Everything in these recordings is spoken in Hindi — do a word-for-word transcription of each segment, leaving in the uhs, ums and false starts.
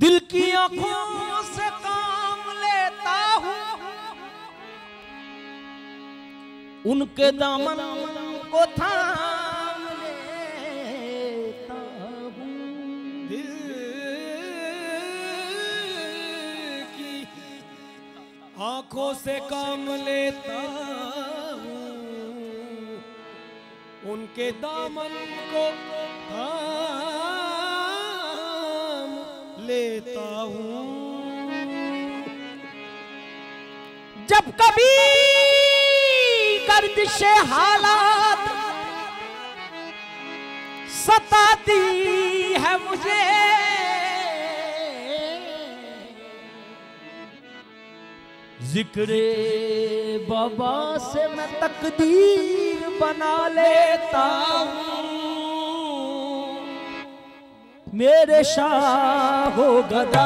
दिल की आंखों से काम लेता हूँ, उनके दामन को थाम लेता हूँ। दिल की आंखों से काम लेता हूँ, उनके दामन को थाम लेता हूँ। जब कभी गर्दिशे हालात सताती है मुझे, जिक्रे बाबा से मैं तकदीर बना लेता हूँ। मेरे शाहो गदा,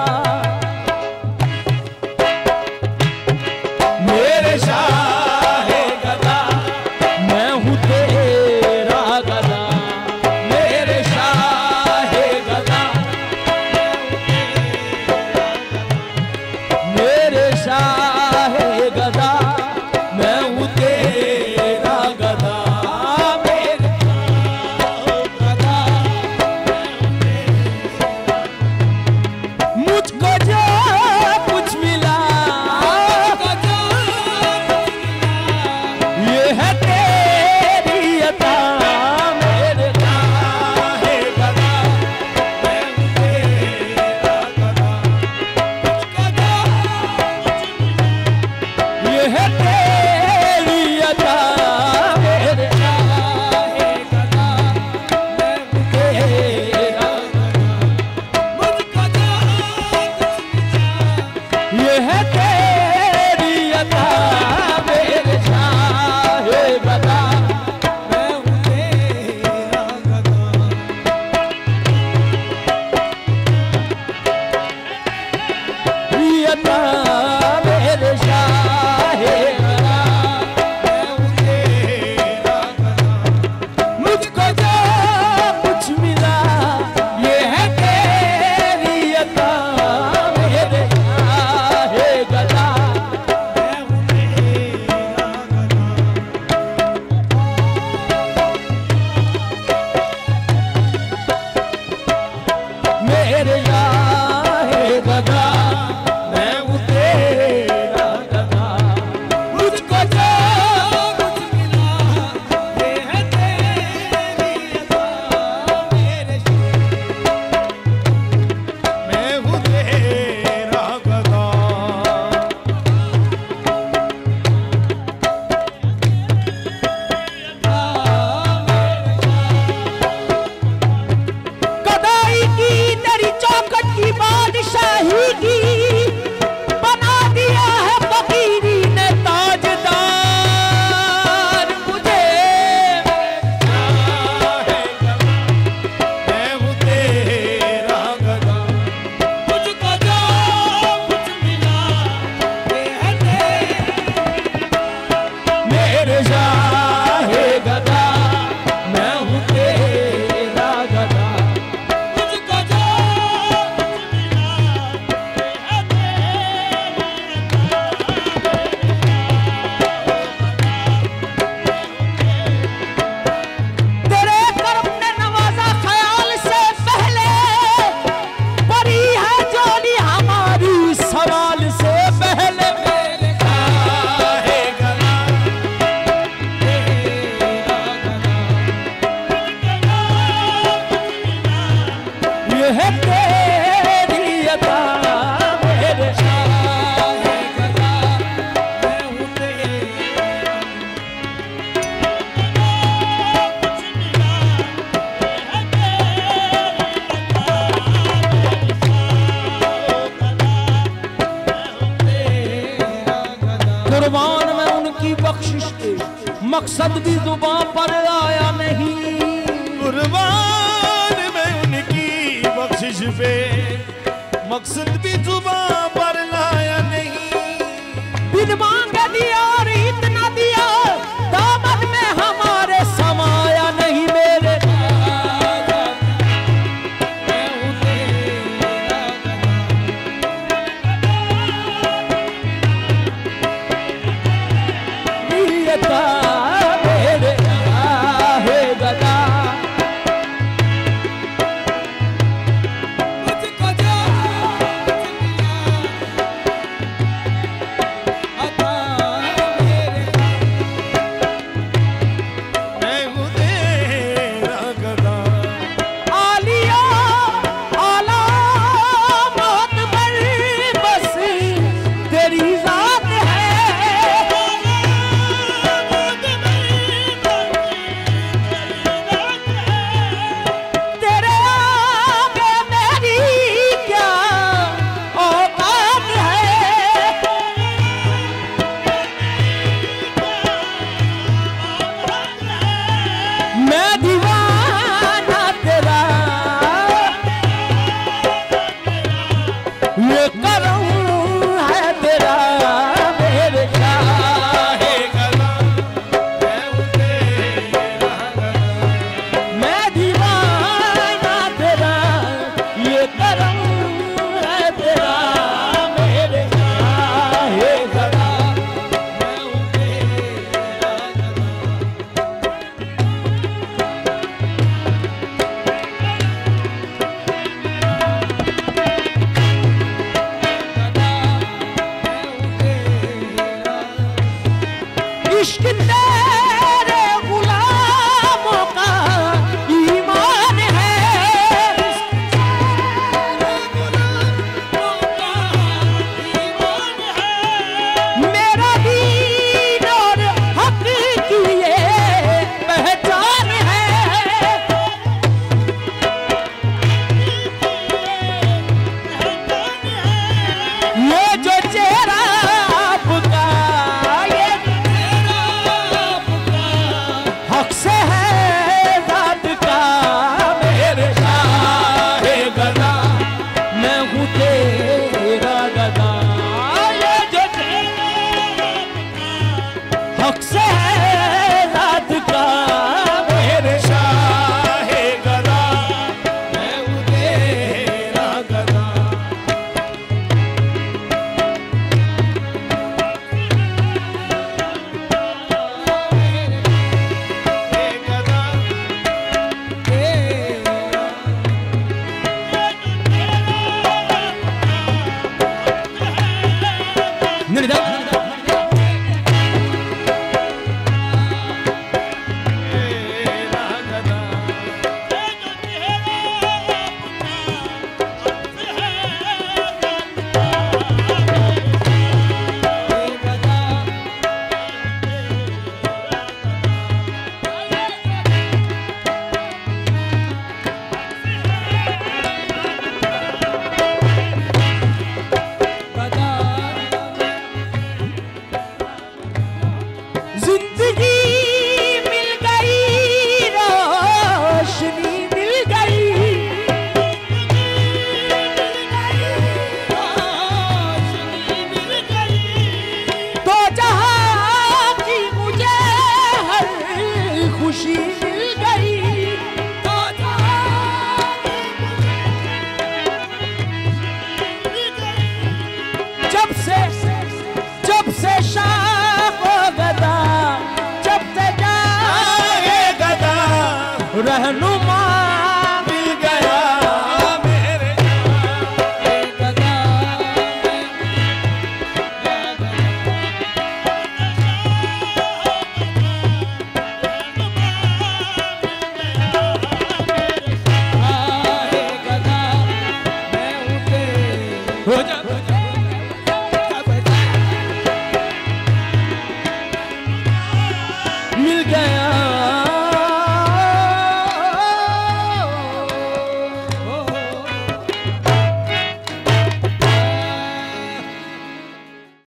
मेरे शाहे गदा, मैं हूँ तेरा गदा। मेरे शाहे गदा, मेरे शाहे गदा, मैं हूँ तेरा गदा। मेरे गदा, मुझको जो कुछ मिला ये है तेरी अता। मेरे शाहे गदा, मैं हूँ तेरा गदा। ये है तेरी अता। मेरे शाहे गदा, मैं हूँ तेरा गदा। मुझको जो कुछ मिला ये है तेरी अता। मेरे शाहे गदा, मैं हूँ तेरा गदा। अता मेरे शाहे गदा, मैं हूँ तेरा गदा। मुझको जो कुछ मिला ये है तेरी अता। मेरे शाहे गदा, मैं हूँ तेरा गदा। मेरे शाहे गदा, मैं हूँ तेरा गदा। मुझको जो कुछ मिला ये है तेरी अता। मेरे मैं हूँ तेरा गदा। गदाई की तेरी चौखट की बादशाही की बना दिया है फकीरी ने ताजदार मुझे। मैं हूँ तेरा गदा। मुझको जो कुछ मिला ये है मेरे शाहे गदा, मैं हूँ तेरा गदा। मुझको जो कुछ मिला ये है तेरे करम ने नवाजा ख्याल से पहले, बड़ी है जोली हमारी सवाल से पहले। मेरे शाहे गदा, ये है तेरी अता। मेरे शाहे गदा, मैं हूँ तेरा। कुर्बान में उनकी बख्शिश के मकसद भी जुबां पर आया नहीं। कुर्बान में उनकी बख्शिश पे मकसद भी जुबां पर लाया नहीं। बिन मांगे दिया और इतना दिया, दामन में हमारे समाया नहीं। मेरे मैं हूँ तेरा गदा। ये करम है तेरा मेरे शाहे गदा, मैं हूँ तेरा गदा, मैं दीवाना तेरा, ये करम है तेरा मेरे शाहे गदा, मैं हूँ तेरा इश्क तेरे गुलामों का ईमान है, मेरा दीन और हक की ये पहचान है, ये जो चेहरा आपका ये हक से है जात का मेरे शाहे गदा, मैं हूँ तेरा